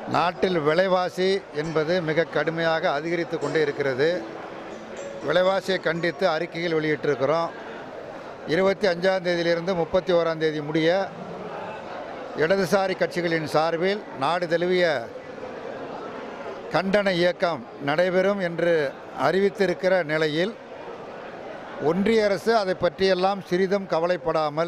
நாட்டில் விலைவாசி என்பது மிக கடுமையாக அதிகரித்து கொண்டே இருக்கிறது. விலைவாசியை கண்டித்து அறிக்கைகள் வெளியிட்டிருக்கிறோம். 25ஆம் தேதியிலிருந்து 31ஆம் தேதி முடிய இடதுசாரி கட்சிகளின் சார்பில் நாடு தழுவிய கண்டன இயக்கம் நடைபெறும் என்று அறிவித்திருக்கிற நிலையில் ஒன்றிய அரசு அதை பற்றியெல்லாம் சிறிதும் கவலைப்படாமல்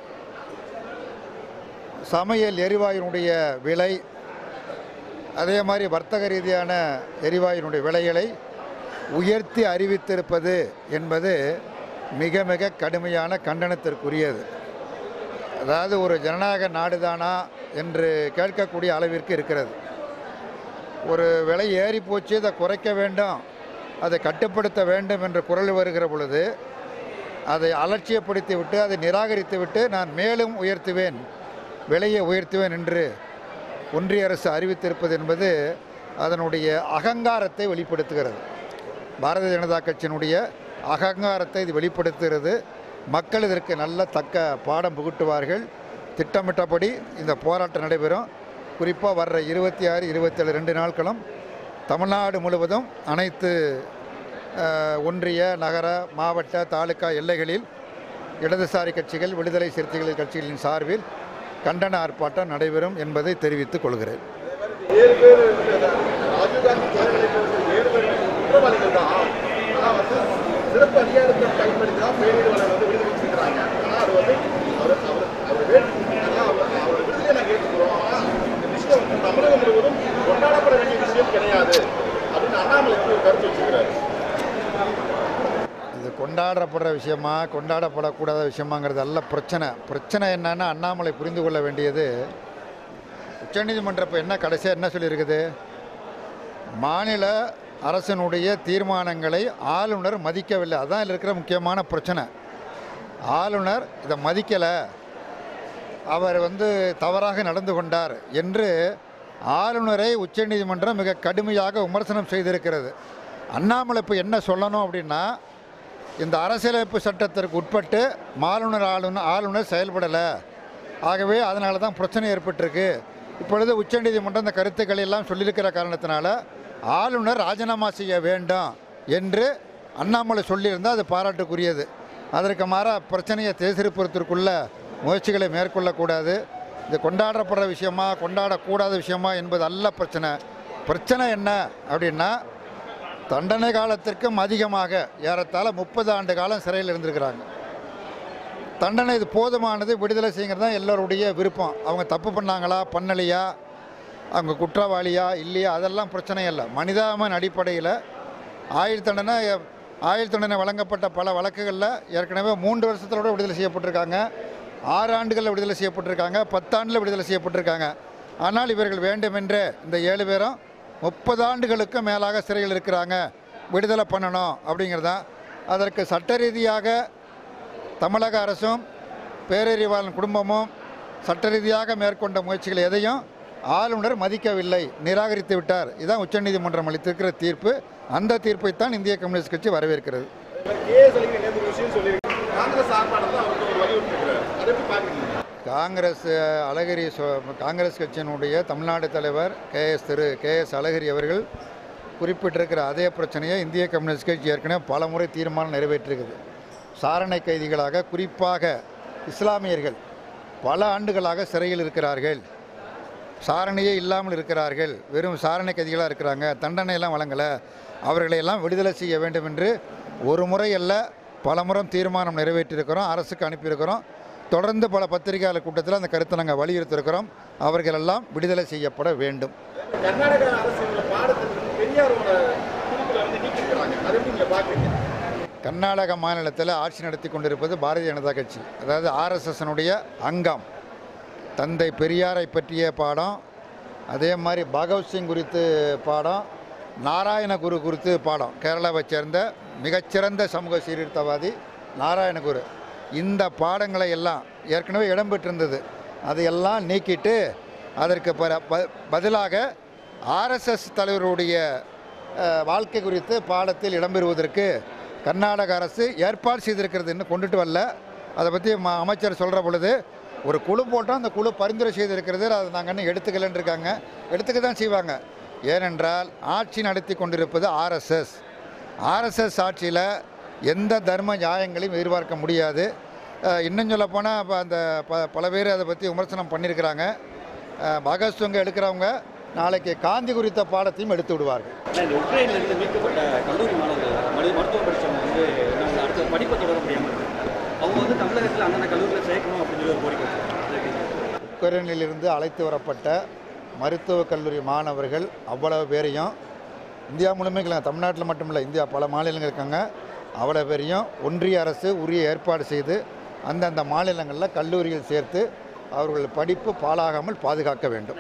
சமையல் எரிவாயுனுடைய விலை, அதே மாதிரி வர்த்தக ரீதியான எரிவாயுனுடைய விலைகளை உயர்த்தி அறிவித்திருப்பது என்பது மிக மிக கடுமையான கண்டனத்திற்குரியது. அதாவது ஒரு ஜனநாயக நாடுதானா என்று கேட்கக்கூடிய அளவிற்கு இருக்கிறது. ஒரு விலை ஏறி போச்சு, அதை குறைக்க வேண்டும், அதை கட்டுப்படுத்த வேண்டும் என்ற குரல் வருகிற பொழுது அதை அலட்சியப்படுத்தி விட்டு அதை நிராகரித்து விட்டு நான் மேலும் உயர்த்துவேன், விலையை உயர்த்துவேன் என்று ஒன்றிய அரசு அறிவித்திருப்பது என்பது அதனுடைய அகங்காரத்தை வெளிப்படுத்துகிறது. பாரதிய ஜனதா கட்சியினுடைய அகங்காரத்தை இது வெளிப்படுத்துகிறது. மக்கள் இதற்கு நல்ல தக்க பாடம் புகட்டுவார்கள். திட்டமிட்டபடி இந்த போராட்டம் நடைபெறும். குறிப்பாக வர்ற 26, 27 2 நாட்களும் தமிழ்நாடு முழுவதும் அனைத்து ஒன்றிய, நகர, மாவட்ட, தாலுகா எல்லைகளில் இடதுசாரி கட்சிகள், விடுதலை சிறுத்தைகள் கட்சிகளின் சார்பில் கண்டன ஆர்ப்பாட்டம் நடைபெறும் என்பதை தெரிவித்துக் கொள்கிறேன். சிறப்பு அதிகாரத்தை பயன்படுத்தி தான் பேரிடர்களை விடுதலை செய்கிறாங்க. ஆனால் அது அவர் விடுதலை நாங்கள் ஏற்றுக்கிறோம். ஆனால் இந்த விஷயம் தமிழகம் முழுவதும் கொண்டாடப்பட வேண்டிய விஷயம் கிடையாது அப்படின்னு அண்ணாமலை ஒரு கருத்து வச்சுக்கிறாரு. இது கொண்டாடப்படுற விஷயமா கொண்டாடப்படக்கூடாத விஷயமாங்கிறது அல்ல பிரச்சனை. பிரச்சனை என்னன்னா அண்ணாமலை புரிந்து கொள்ள வேண்டியது, உச்சநீதிமன்றம் இப்போ என்ன கடைசியாக என்ன சொல்லியிருக்குது, மாநில அரசனுடைய தீர்மானங்களை ஆளுநர் மதிக்கவில்லை. அதுதான் இதில் இருக்கிற முக்கியமான பிரச்சனை. ஆளுநர் இதை மதிக்கலை, அவர் தவறாக நடந்து கொண்டார் என்று ஆளுநரை உச்சநீதிமன்றம் மிக கடுமையாக விமர்சனம் செய்திருக்கிறது. அண்ணாமலை இப்போ என்ன சொல்லணும் அப்படின்னா, இந்த அரசியலமைப்பு சட்டத்திற்கு உட்பட்டு ஆளுநர் செயல்படலை, ஆகவே அதனால தான் பிரச்சனை ஏற்பட்டிருக்கு. இப்பொழுது உச்சநீதிமன்றம் இந்த கருத்துக்களை எல்லாம் சொல்லியிருக்கிற காரணத்தினால ஆளுநர் ராஜினாமா செய்ய வேண்டும் என்று அண்ணாமலை சொல்லியிருந்தால் அது பாராட்டுக்குரியது. அதற்கு மாறாக பிரச்சனையை தேசிருப்பதற்குள்ள முயற்சிகளை மேற்கொள்ளக்கூடாது. இது கொண்டாடப்படுற விஷயமா கொண்டாடக்கூடாத விஷயமா என்பது அல்ல பிரச்சனை. பிரச்சனை என்ன அப்படின்னா, தண்டனை காலத்திற்கும் அதிகமாக ஏறத்தாழ 30 ஆண்டு காலம் சிறையில் இருந்திருக்கிறாங்க. தண்டனை இது போதுமானது, விடுதலை செய்யுங்கிறது தான் எல்லோருடைய விருப்பம். அவங்க தப்பு பண்ணாங்களா பண்ணலையா, அவங்க குற்றவாளியா இல்லையா, அதெல்லாம் பிரச்சனை இல்லை. மனிதாபிமான அடிப்படையில் ஆயுள் தண்டனை வழங்கப்பட்ட பல வழக்குகளில் ஏற்கனவே 3 வருஷத்தோட விடுதலை செய்யப்பட்டிருக்காங்க, 6 ஆண்டுகளில் விடுதலை செய்யப்பட்டிருக்காங்க, 10 ஆண்டில் விடுதலை செய்யப்பட்டிருக்காங்க. ஆனால் இவர்கள் வேண்டுமென்றே இந்த 7 பேரும் 30 ஆண்டுகளுக்கு மேலாக சிறையில் இருக்கிறாங்க, விடுதலை பண்ணணும் அப்படிங்கிறதான். அதற்கு சட்ட ரீதியாக தமிழக அரசும் பேரறிவாளன் குடும்பமும் சட்ட ரீதியாக மேற்கொண்ட முயற்சிகள் எதையும் ஆளுநர் மதிக்கவில்லை, நிராகரித்து விட்டார். இதுதான் உச்சநீதிமன்றம் அளித்திருக்கிற தீர்ப்பு. அந்த தீர்ப்பைத்தான் இந்திய கம்யூனிஸ்ட் கட்சி வரவேற்கிறது. காங்கிரஸ் கட்சியினுடைய தமிழ்நாடு தலைவர் கே.எஸ். அழகிரி அவர்கள் குறிப்பிட்டிருக்கிற அதே பிரச்சனையை இந்திய கம்யூனிஸ்ட் கட்சி ஏற்கனவே பல முறை தீர்மானம் நிறைவேற்றிருக்குது. சாரணை கைதிகளாக குறிப்பாக இஸ்லாமியர்கள் பல ஆண்டுகளாக சிறையில் இருக்கிறார்கள், சாரணையே இல்லாமல் இருக்கிறார்கள், வெறும் சாரணை கைதிகளாக இருக்கிறாங்க, தண்டனையெல்லாம் வழங்கலை, அவர்களையெல்லாம் விடுதலை செய்ய வேண்டும் என்று ஒரு முறை அல்ல பல முறை தீர்மானம் நிறைவேற்றியிருக்கிறோம், அரசுக்கு அனுப்பியிருக்கிறோம். தொடர்ந்து பல பத்திரிகையாளர் கூட்டத்தில் அந்த கருத்தை நாங்கள் வலியுறுத்தியிருக்கிறோம். அவர்களெல்லாம் விடுதலை செய்யப்பட வேண்டும். கர்நாடக மாநிலத்தில் ஆட்சி நடத்தி கொண்டிருப்பது பாரதிய ஜனதா கட்சி, அதாவது RSSனுடைய அங்கம். தந்தை பெரியாரை பற்றிய பாடம், அதே மாதிரி பகவத்சிங் குறித்து பாடம், நாராயணகுரு குறித்து பாடம். கேரளாவை சேர்ந்த மிகச்சிறந்த சமூக சீர்திருத்தவாதி நாராயணகுரு. இந்த பாடங்களை எல்லாம் ஏற்கனவே இடம்பெற்றிருந்தது, அதையெல்லாம் நீக்கிட்டு அதற்கு பதிலாக RSS தலைவருடைய வாழ்க்கை குறித்து பாடத்தில் இடம்பெறுவதற்கு கர்நாடக அரசு ஏற்பாடு செய்திருக்கிறது. இன்னும் கொண்டுட்டு வரல. அதை பற்றி அமைச்சர் சொல்கிற பொழுது ஒரு குழு போட்டால் அந்த குழு பரிந்துரை செய்திருக்கிறது, அதை நாங்கள் இன்னும் எடுத்துக்கலன்னு இருக்காங்க. எடுத்துக்க தான் செய்வாங்க. ஏனென்றால் ஆட்சி நடத்தி கொண்டிருப்பது ஆர்எஸ்எஸ் ஆட்சியில் எந்த தர்ம நியாயங்களையும் எதிர்பார்க்க முடியாது. இன்னும் சொல்லப்போனால் இப்போ அந்த பல பேர் அதை பற்றி விமர்சனம் பண்ணியிருக்கிறாங்க. பகத்சிங்கை எடுக்கிறவங்க நாளைக்கு காந்தி குறித்த பாடத்தையும் எடுத்து விடுவார்கள். இந்த உக்ரைனிலிருந்து மீட்கப்பட்ட கல்லூரி மாணவர்கள் மருத்துவம் படித்தவங்க வந்து நம்ம அடுத்த படிப்பை தொடர முடியாமல் இருக்காங்க. அவங்க வந்து தமிழகத்தில் அந்தந்த கல்லூரியில் சேர்க்கணும் அப்படின்னு சொல்லி ஒரு கோரிக்கை வச்சிருக்காங்க. உக்ரைனிலிருந்து அழைத்து வரப்பட்ட மருத்துவக் கல்லூரி மாணவர்கள் அவ்வளவு பேரையும் இந்தியா முழுமைக்கு தமிழ்நாட்டில் மட்டும் இல்லை, இந்தியா பல மாநிலங்கள் இருக்காங்க, அவ்வளோ பேரையும் ஒன்றிய அரசு உரிய ஏற்பாடு செய்து அந்தந்த மாநிலங்களில் கல்லூரியில் சேர்த்து அவர்கள் படிப்பு பாழாகாமல் பாதுகாக்க வேண்டும்.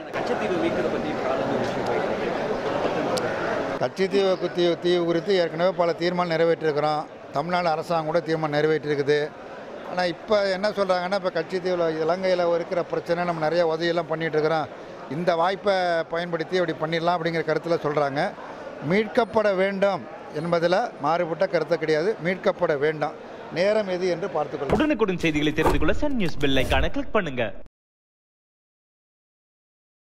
கட்சித்தீவு குறித்து ஏற்கனவே பல தீர்மானம் நிறைவேற்றிருக்கிறோம். தமிழ்நாடு அரசாங்கம் கூட தீர்மானம் நிறைவேற்றிருக்குது. ஆனால் இப்போ என்ன சொல்கிறாங்கன்னா, இப்போ கட்சித்தீவில் இலங்கையில் இருக்கிற பிரச்சனை நம்ம நிறைய உதவியெல்லாம் பண்ணிகிட்டு இருக்கிறோம், இந்த வாய்ப்பை பயன்படுத்தி அப்படி பண்ணிடலாம் அப்படிங்கிற கருத்தில் சொல்கிறாங்க. மீட்கப்பட வேண்டும் என்பதில் மாறுபட்ட கருத்து கிடையாது. மீட்கப்பட வேண்டாம். நேரம் எது என்று பார்த்துக்கொள்ளுங்கள். உடனுக்குடன் செய்திகளை தெரிந்து கொள்ள சன் நியூஸ் பெல் ஐகானை கிளிக் பண்ணுங்க.